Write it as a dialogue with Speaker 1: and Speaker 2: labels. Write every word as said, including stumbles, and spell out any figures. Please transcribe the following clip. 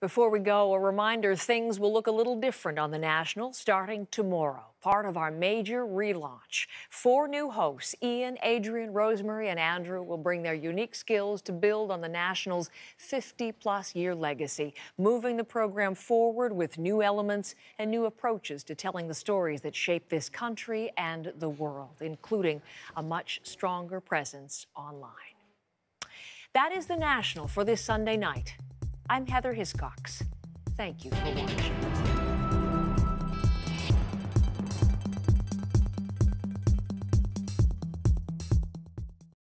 Speaker 1: Before we go, a reminder things will look a little different on the National starting tomorrow. Part of our major relaunch. Four new hosts, Ian, Adrian, Rosemary, and Andrew, will bring their unique skills to build on the National's fifty-plus year legacy, moving the program forward with new elements and new approaches to telling the stories that shape this country and the world, including a much stronger presence online. That is the National for this Sunday night. I'm Heather Hiscox. Thank you for watching.